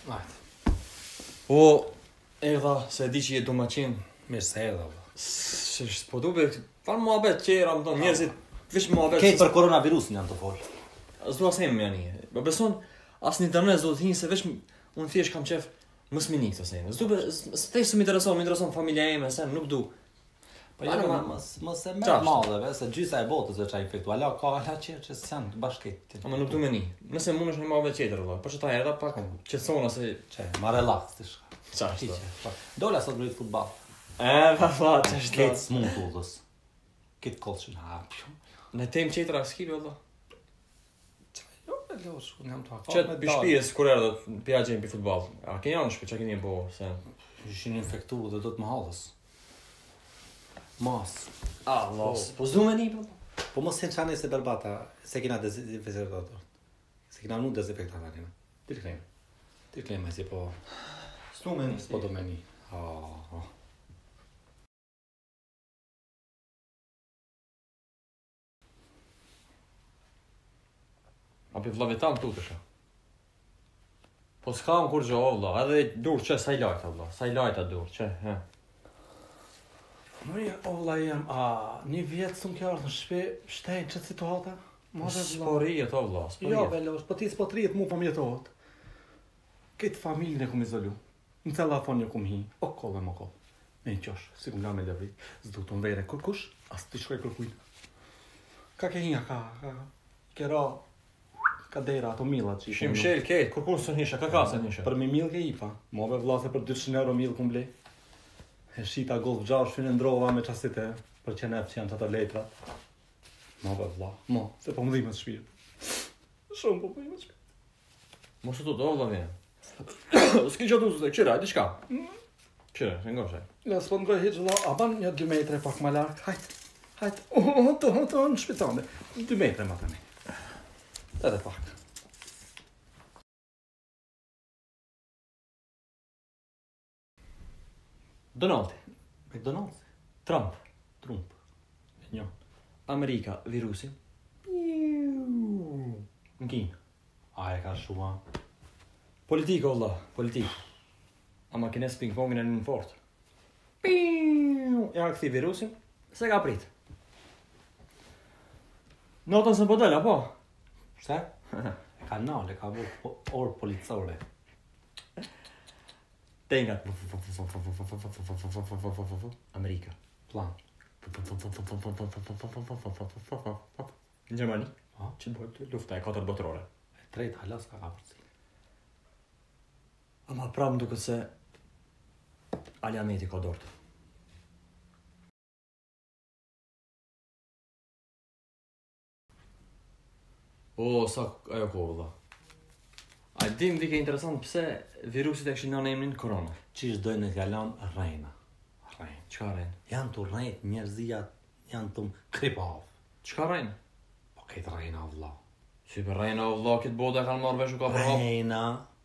O, edhe, se di që je domaqin. Mirë se erdha. Po duke, falë muhabet qera, më tonë, njerëzit, vish muhabet. Kejtë për koronavirusin janë të folë. S'dua se jemi janë një. Më beson, as në internet do të hinë se vish, unë thjesht kam qef, mës mini këto se jemi. S'tej se më intereson familja eme, se nuk du. Po jo, mos e merr madheve, se gjysa e botës veç infektu. Ala ka qerë që s'janë të bashkët. Ama nuk du me një. Nëse mund është një muhabet qetër, valla. Po që ta erdha pak, qetësona se... Ma relax, të shka. Qashtë. Dola sot bëjt futbal. Pa, qashtë. Ketë s'mund të udhës. Ketë kolëshin hapë. Në tem qetra s'kipi, valla. Jo, e losh, unë jam të haka. Qetë bishpijës, kur erdhe, pja gjenë për futbal. A ke janë shpe, që keni po, se... Ishin infektu dhe do të më halës. Mas. Los. Po s'du me një, po? Po mos jenë qane se berbata, se kina dezinfektator. Se kina nuk dezinfektator kina. Ti klejme si po... S'du me një. S'po do me një. A për vllavit tam tu të shë. Po s'kam kur gjo, vlla, edhe dur që sa i lajta, vlla. Sa i lajta dur, që, he. Mëja, vlla jem, një vjetë së më kjo ardhë në shpe, shtejnë që situata? S'pori e to, vlla, s'pori Jo, velosh, po ti s'po të rritë mu po mjetohet. Këtë familjën e kum izolu. Në telefon një kum hi, o kollë. Me në qosh, si kum nga me levrit, s'du të mvere kërkush, as të shkoj kërkujnë. Ka ke hinja, kera, ka dera ato millat që Shim shel, kejt, kur së njësha, ka se njësha? Për mi mil ke ipa, move vlase për 200 euro mil kum ble. E shita Golf 6 finë ndrova me qasit e për qenep që janë të të letrat. Move vla, se po më dhimet shpirt. Shumë po më dhimet shpirt. Mos të do, vlla vjen. S'ki që tu zë, qëra, di shka? Qëra, se ngoshaj. Ja, s'po ngoj hiq vla, a ban një 2 metre pak ma lark, hajt, të në shpitane. 2 metre ma të një. Edhe pak. Donaldi. McDonald's? Trump. E një. Amerika, virusi. Në kinë. A e ka shua. Politika, valla, politik. Ama kines ping-pongin e në fort. Ja këthi virusin, se ka prit. Notën se po dela, po? Pse? E ka nale, ka bu orë policore. Tengat. Amerika. Plan. Në Gjermani? Që të bëjt lufta e 4 botërore. E trejt halas ka përci. Ama pram duke se Aliameti ka dortë. Sa ajo ko, valla. A dim dike interesant pëse virusit e këshin në emrin korona. Qish dojnë në t'jallan rejna. Qka rejnë? Janë të rejt njerëzia, janë të kripav. Qka rejnë? Po këtë rejna vla. Si për rejna valla, këtë boda e kanë marrë vesh u ka përhap. Rejna.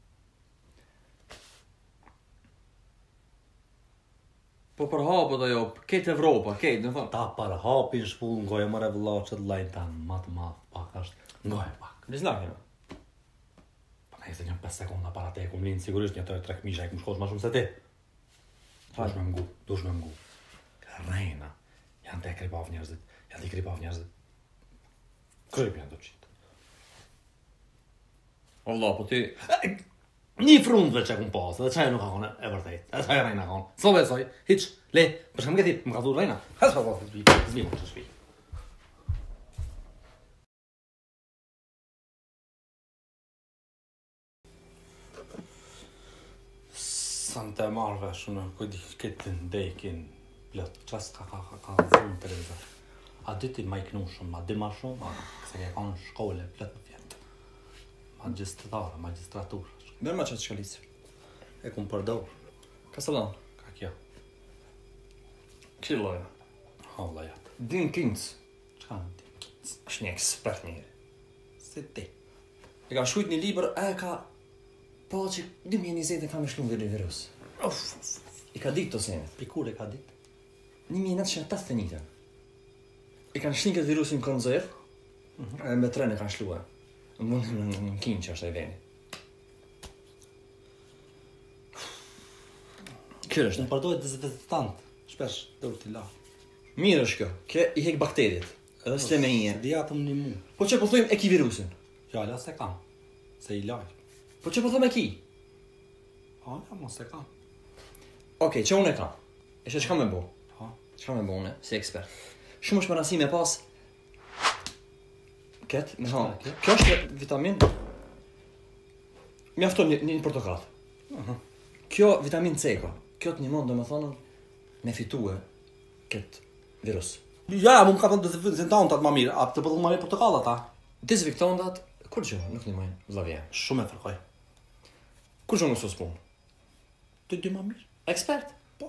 Po përhapët ajo, këtë Evropa, këtë, në thonë. Ta përhapin shpull ngoj mëre vla që të lajnë tanë, matë, pak është. Ngoj pak. Liznakina. Nëse një 5 sekonda para te e kum linë, sigurisht një të 3 këmisha e kum shkosh ma shumë se ti. Dush me mgu. Rejna. Janë të kripav njerëzit. Kryp janë të qitë. Allah, po ti... Një frundve që kum pasë, dhe qaj nuk ka kone e vërtejt. E qaj rejna kone. S'lo besoj, hiq, le, përshkam këti, më ka thu rejna. Hes pa pasë, zbi më që shpi. Sa në të marrë shumë, këdi këtë ndejkin, plët, qas ka vunë televizor. A dyti ma i knu shumë, ma di ma shumë, këse ke kanë shkolle, plët më fjetë. Magistratur. Dhe ma qatë shkalisë. E kum përdor. Kasalan. Ka kjo. Këshirë loja. Halla jatë. Din Kings. Qka në din Kings? është një ekspert njëri. Se ti. E ka shkujt një libër, ka... Po që 2020 ka me shkru në virus. I ka ditë të senet. Pikur e ka ditë? 1981. I kanë shlinë këtë virusin konzer, me tren e kanë shlua. Në kinë që është e veni. Kjo është. Unë përdoj dezinfektant, shpesh, dhe urtila. Mirë është kjo. Kjo i hek bakteriet. Edhe s'le me një. Dijatëm një mu. Po që po thujmë e ki virusin? Fjalla se kam, se i laj. Po që po thujmë e ki? Hala, mos se kam. Okej, që unë e kam. E që ka me bo? Ha. Çka me bo une, si ekspert? Shumë është më rasi me pas... Ket, me ha. Kjo është vitamin... Mjafton një portokall. Kjo vitamin C ka. Kjo të njëmon, do me thonën, me fitue këtë virus. Ja, mu më ka thënë dezinfektantat ma mirë, a të përdoj ma mirë portokallat ta? Dezinfektantat, kur gjë, nuk një majnë, vlavje. Shumë e fërkoj. Kur gjë nuk së punë? Të dy ma mirë. Ekspert? Po.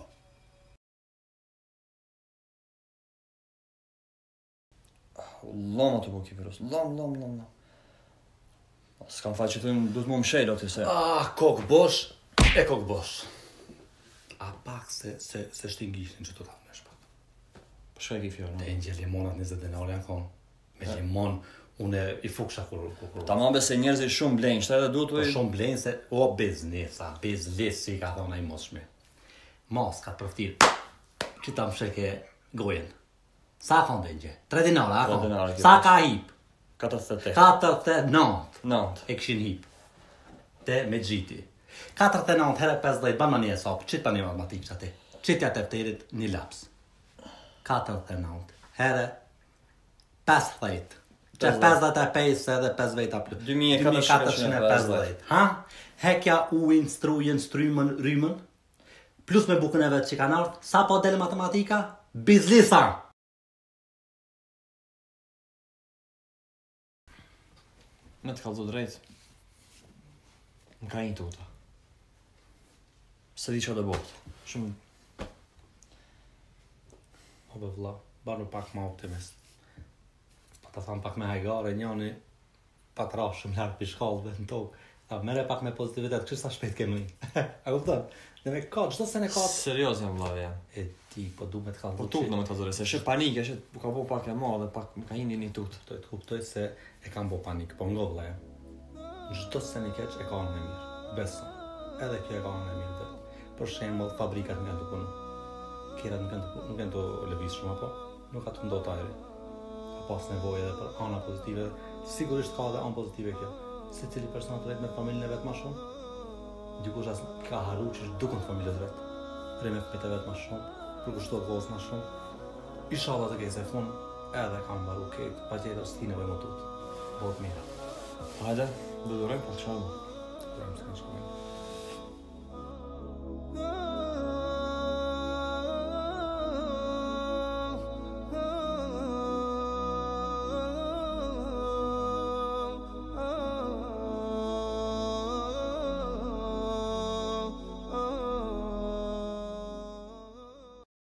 Lama të bu ki virus, lam. S'kam faqë që thujmë, du të mu më shejlo të se... Kokë bosh, e kokë bosh. A pak se shtingishin që të ta me shpat. Po shka e ki fjallë? Te një limonat 20 denare janë konë. Me limon, une i fuksha kur... Ta mambe se njerëzit shumë blejnë, shta edhe du të Po shumë blenë se, o biznesa, biznis, si ka thonë a i moshme. Mas ka përftir, që ta më sheke gojen. Sa thonë dhe një? 3 dinara, a 3 thonë? dinara, Sa ka hip? 48. 49. 9. E këshin hip. Te me gjiti. 49 herë 50, ban ma një esop, qitë pa një matematikë që ati. Qitë ja tefterit një laps. 49 herë 50. Që 55 edhe 5 vejta plus. 2450. Ha? Hekja ujnë, strujen, strymën, rymën. Plus me bukën e vetë që kanë ardhë. Sa po delë matematika? Bizlisa! Me të kalëzu drejt. Më ka një tuta. Se di që dhe botë. Shumë... O be vla, barë pak ma optimist. Pa ta thamë pak me hajgare, njani pa të rashë shumë lartë për shkallëve në tokë. Ta mere pak me pozitivitet, kështë sa shpejt kemë një. A kupton? Dhe me ka, qdo se ne ka... Serios jam vlavja. E ti, po du me të kalëzu. Po tut në me të zore, se shë panike, shë ka bo pak e ma dhe pak më ka një tut. Të kuptoj se e kam bo panik, po ngo vla e. Çdo se një keq e ka në mirë, beso. Edhe kjo e ka në mirë dhe. Për shembull, fabrikat nuk janë të punu. Kjerat nuk janë të lëviz shumë, apo nuk ka të ndot ajri. Ka pas nevojë edhe për ana pozitive. Sigurisht ka edhe anë pozitive kjo. Se cili person të vetë me familjen e vetë ma shumë. Dikush as ka haru që dukën familjet vetë. Rri me fëmijët e vetë ma shumë, përkushtohet kohës ma shumë. Inshallah të kejse fun, edhe kam mbaru këtë, pa tjetër s'ti nevoj më tut. Bëhet mirë. Hajde, do durojmë, po të shamë. Durojmë se kanë shkojnë.